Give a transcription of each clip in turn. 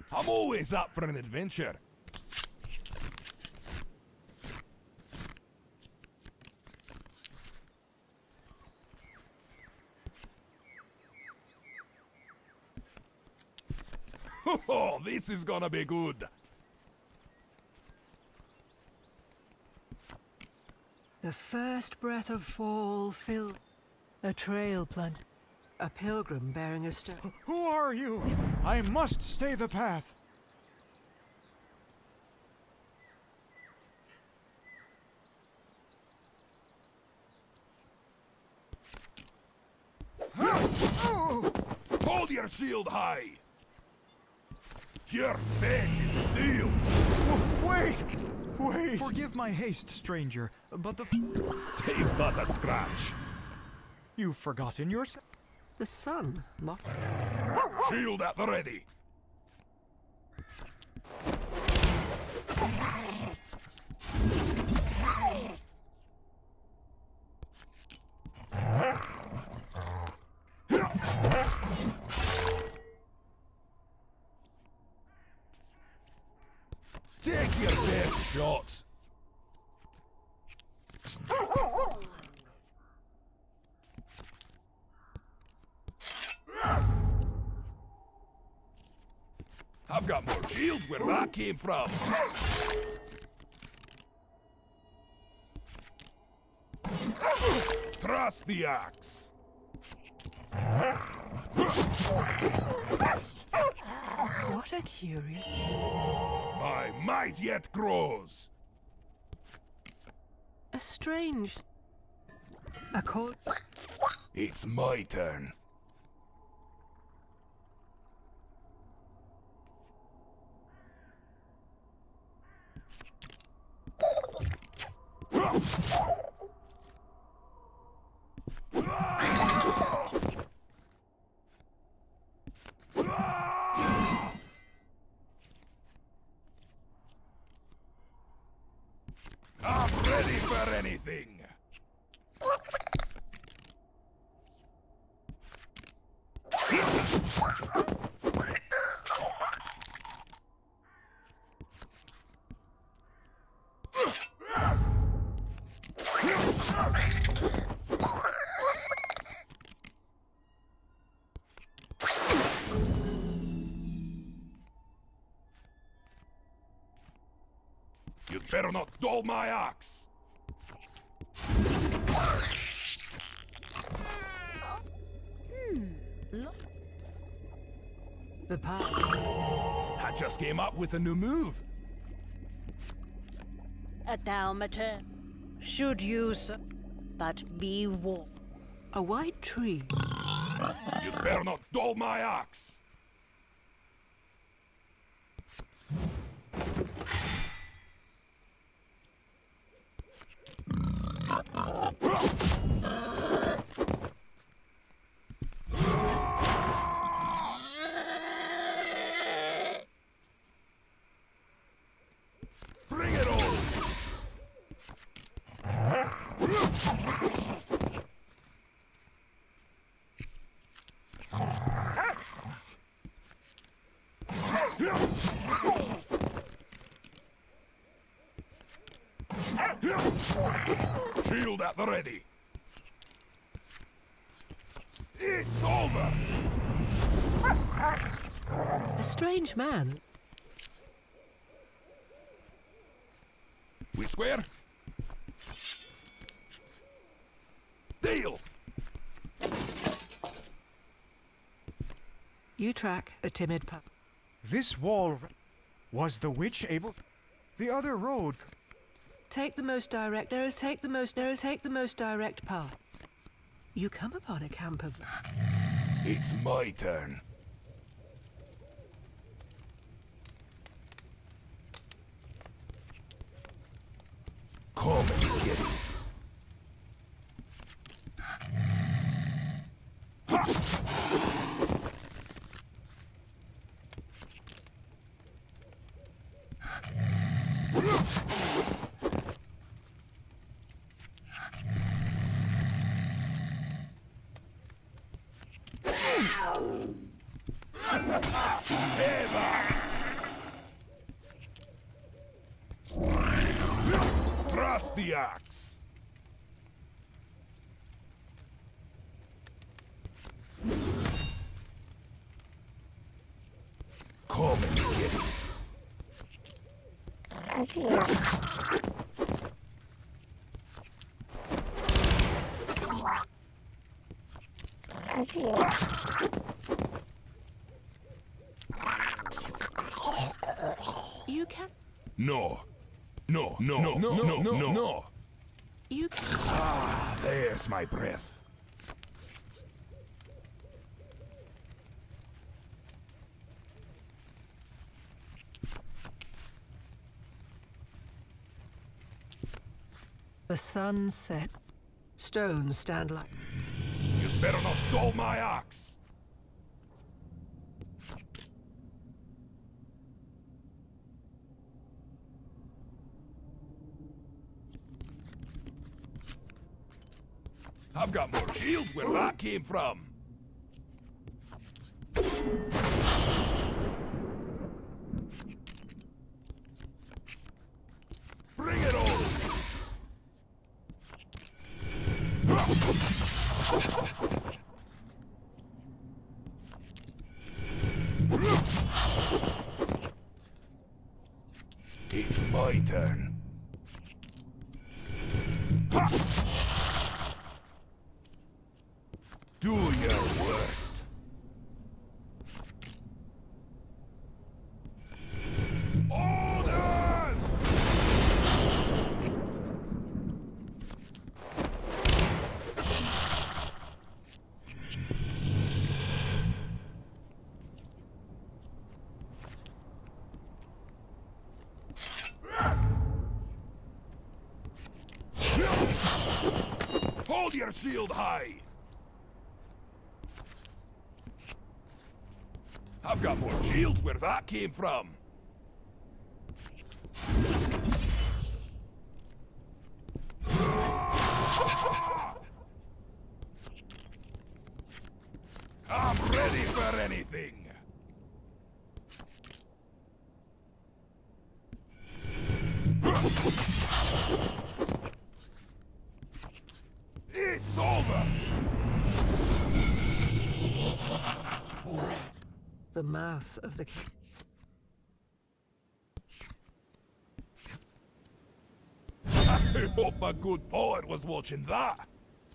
I'm always up for an adventure. Oh, this is gonna be good. The first breath of fall filled a trail plant. A pilgrim bearing a stone. Who are you? I must stay the path. Hold your shield high. Your fate is sealed. Wait! Wait! Forgive my haste, stranger, but the... Tis but a scratch. You've forgotten yourself? The sun mocked. Shield at the ready. Take your best shot. I've got more shields where that came from. Trust the axe. What a curious... My might yet grows. A strange... A cold... It's my turn. I'm ready for anything. You'd better not dull my axe. The path. I just came up with a new move. A Dalmater should use, but be warned. A white tree. You'd better not dull my axe. Bring it on! Shield at the ready. It's over! A strange man. We square? Deal! You track a timid pup. This wall... Was the witch able... The other road... Take the most direct. Take the most direct path. You come upon a camp of... It's my turn. Come and get it. Eva! Pass the axe. Come and get it. You can. No. No. You can. Ah, there's my breath. The sun set. Stones stand like. You'd better not dull my axe. I've got more shields where that came from. Bring it on! It's my turn. Do your worst. Order! Hold your shield high! I've got more shields where that came from. I'm ready for anything. It's over. The mouth of the cave. I hope a good poet was watching that.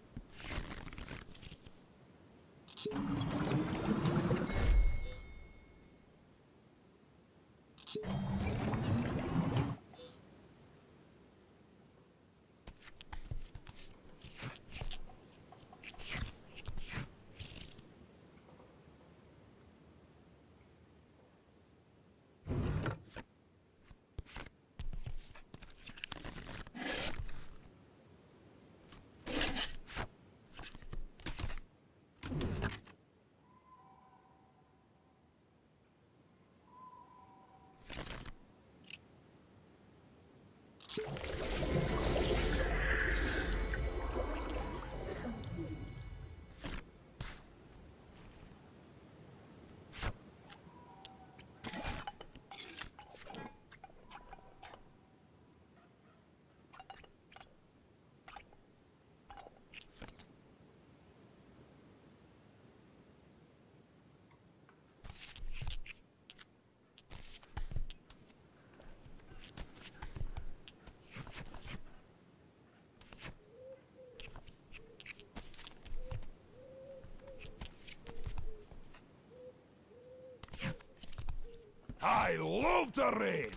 I love to raid!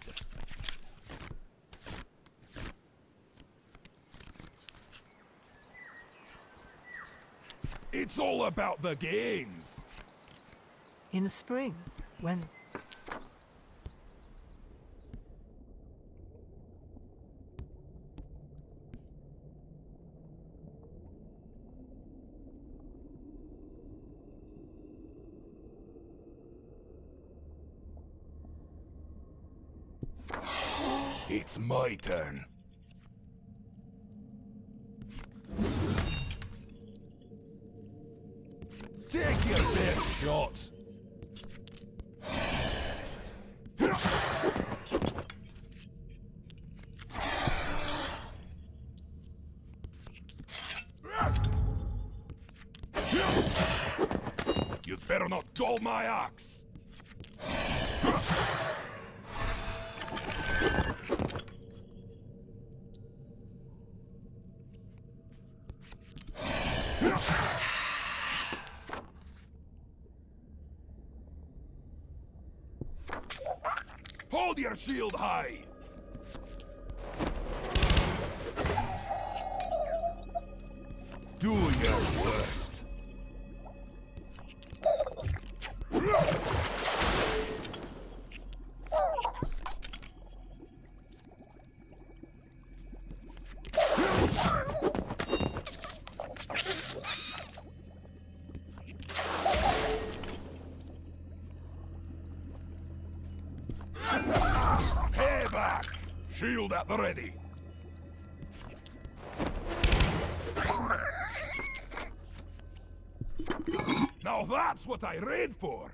It's all about the games! In spring, when It's my turn. Take your best shot. better not dull my axe! Hold your shield high! Do your worst. Payback! Shield at the ready. Now that's what I raid for!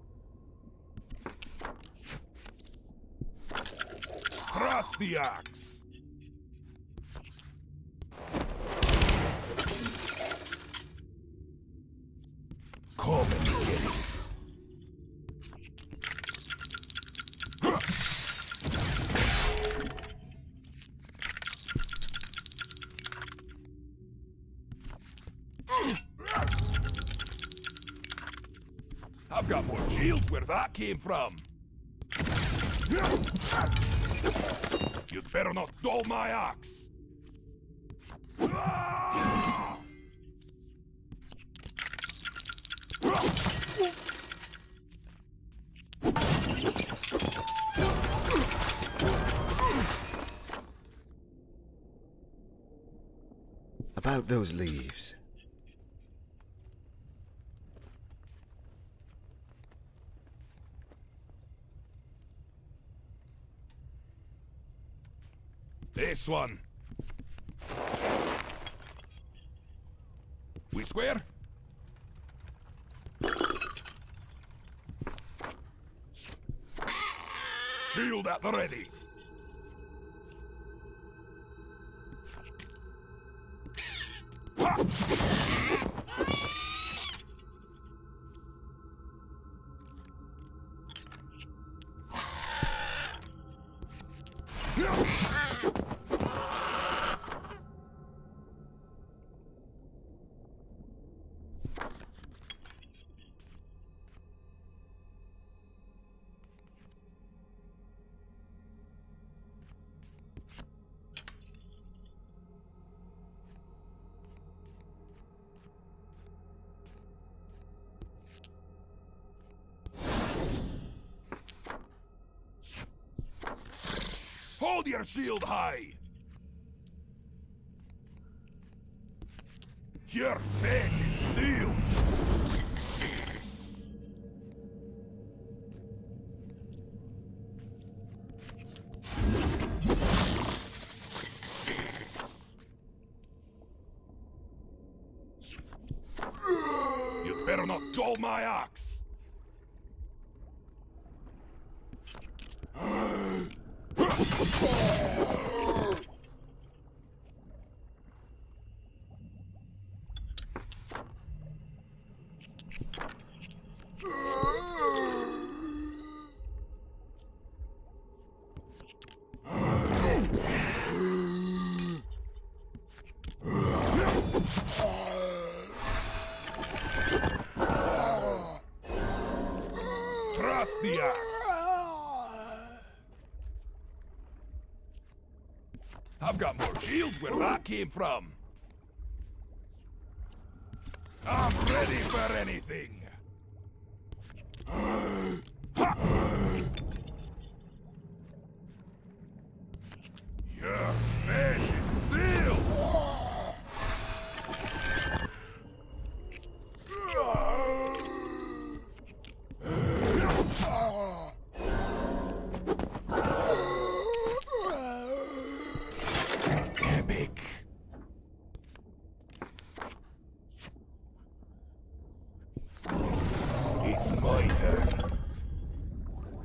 Thrust the axe! Come and get it! I've got more shields where that came from. You'd better not dull my axe. About those leaves. This one. We square? Shield at the ready. Ha! Hold your shield high! Your fate is sealed! You'd better not dull my axe! Thrust the axe! I've got more shields where that came from. I'm ready for anything. Ha! Your fate is sealed. Epic. It's my turn.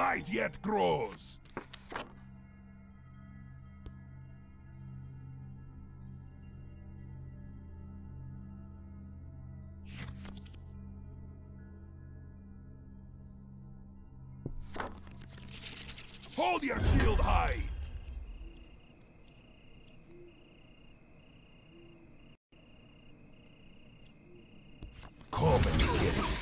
tide yet grows. Hold your shield high! Come and get it.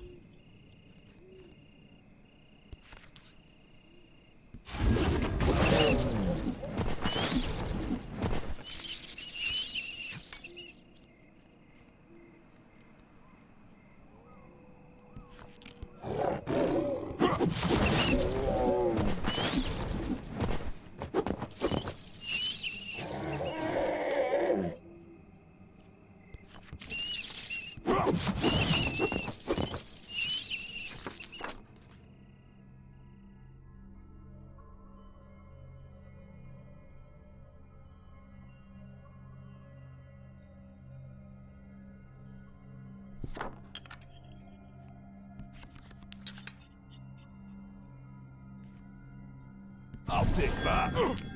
I'll take that.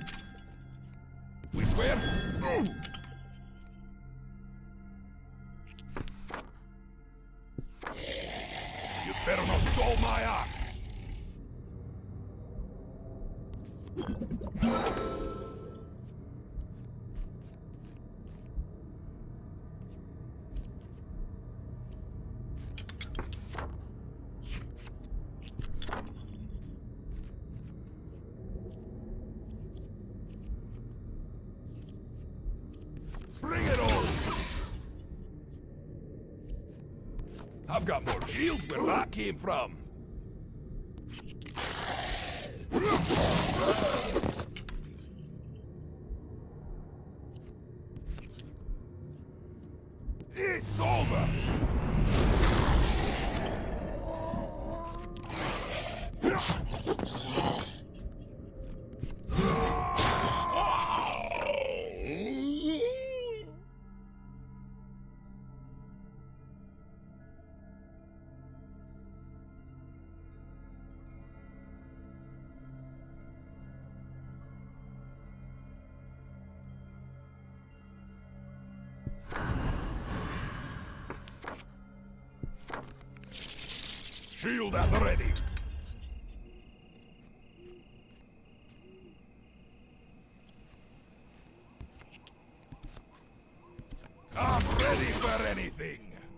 We swear? You better not dull my axe. Bring it on! I've got more shields where that came from. It's over! Shield at the ready. I'm ready for anything.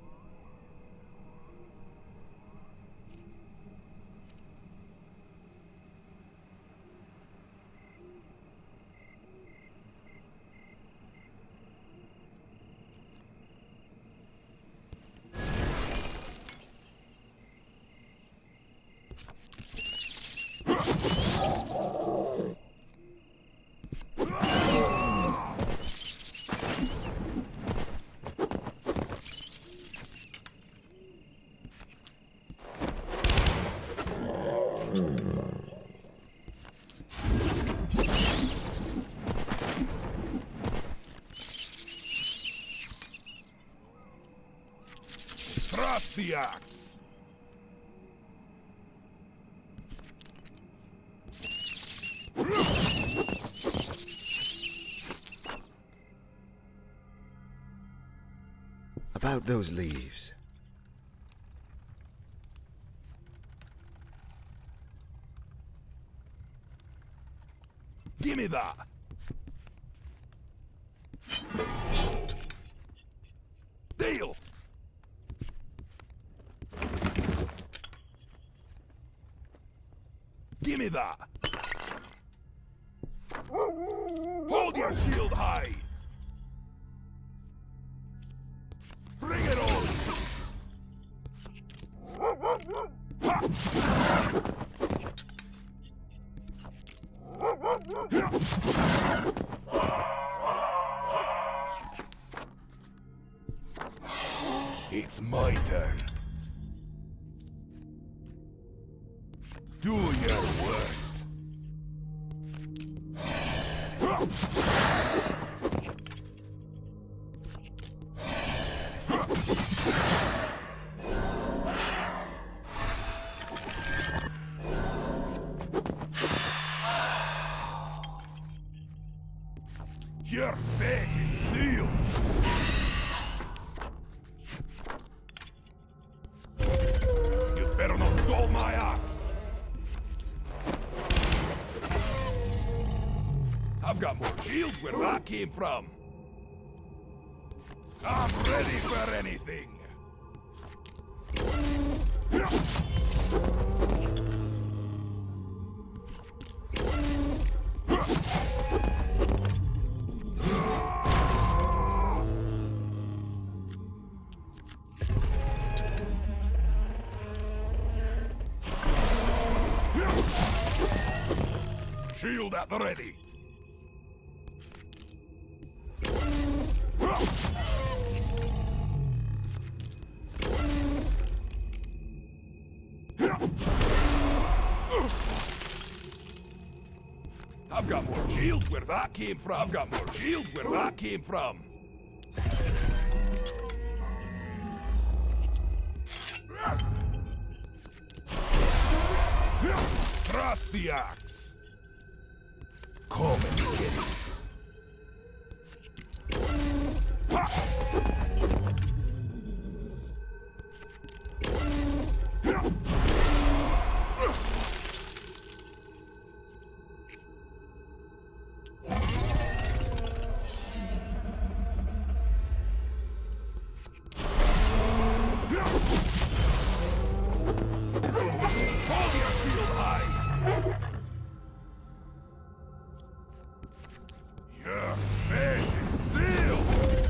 Thrust the axe. About those leaves. Give me that. Deal. Give me that. Hold your shield high. Bring it on. Ha! It's my turn. Do your worst. Your fate is sealed! You'd better not dull my axe! I've got more shields where that came from! I'm ready for anything! Shield at the ready! I've got more shields where that came from! I've got more shields where that came from! Thrust the axe! Come and get it! Hold your shield high! Your fate is sealed!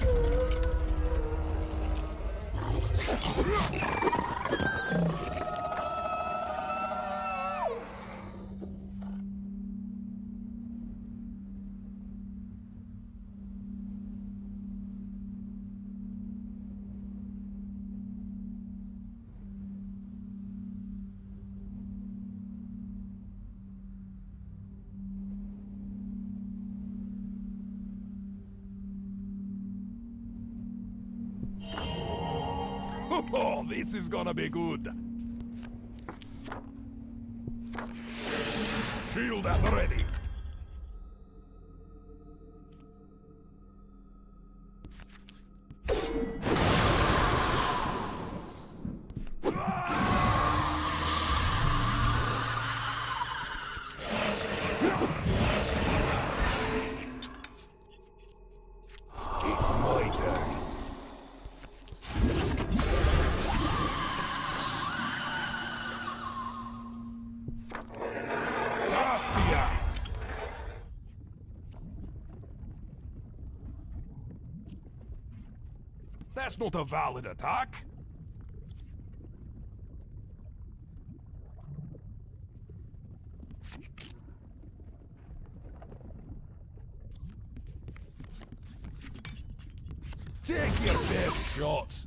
Oh, this is gonna be good. Shield at the ready. It's my turn. Cast the axe. That's not a valid attack. Take your best shot.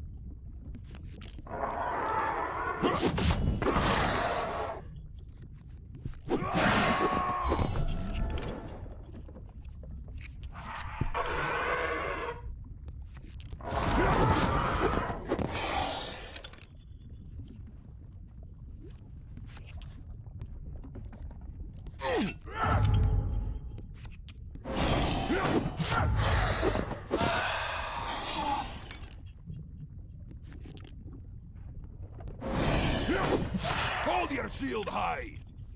Hold your shield high!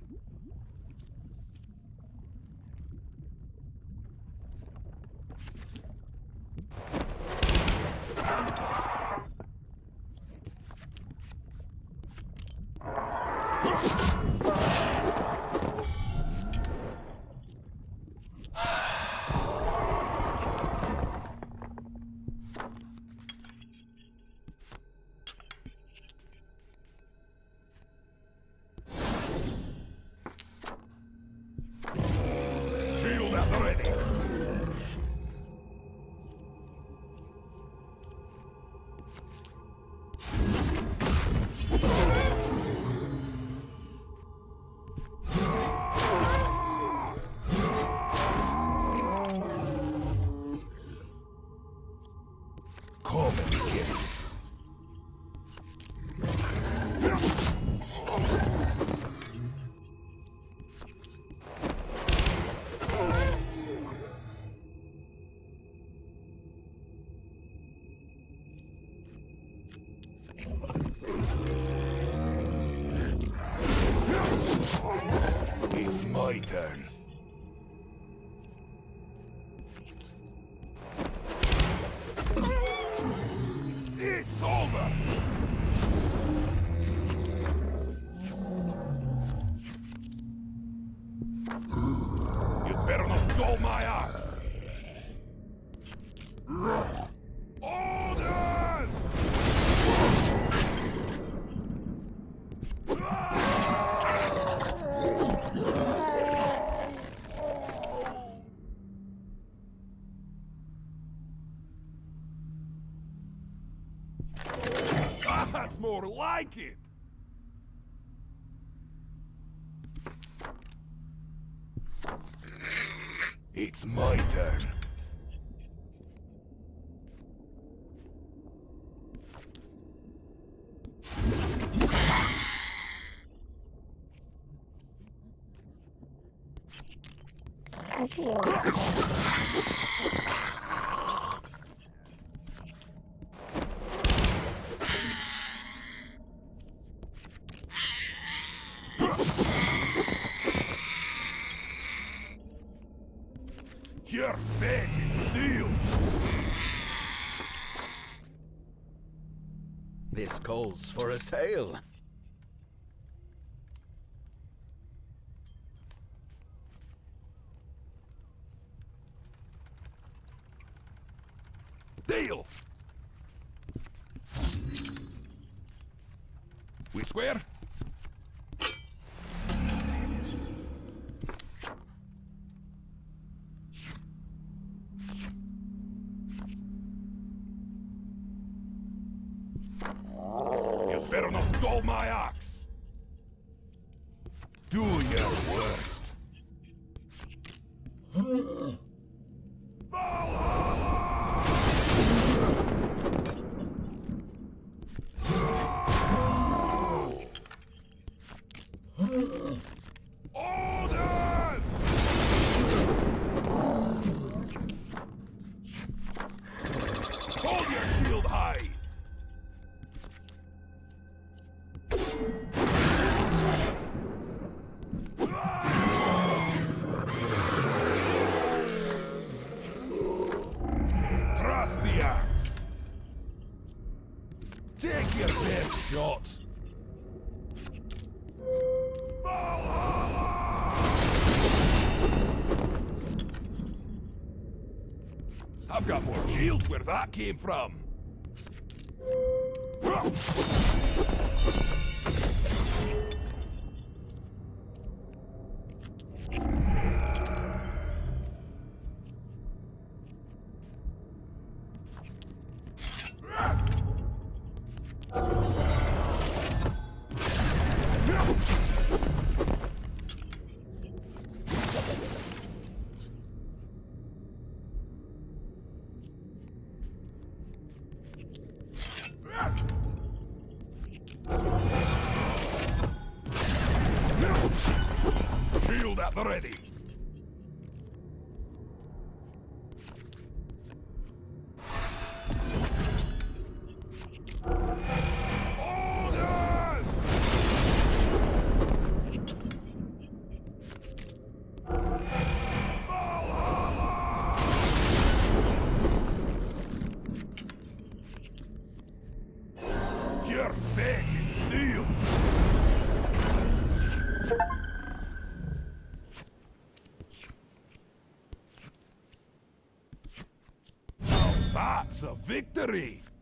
Shield at the ready. Come and get it. my turn. It's over! You'd better not dull my axe! Odin! That's more like it! It's my turn. Your fate is sealed! This calls for a sail. Deal! We square? You better not dull my axe! Do your worst! Odin! Hold your shield high! Trust the axe! Take your best shot! I've got more shields where that came from! Shield at the ready! Odin! Valhalla! Your fate is sealed! That's a victory!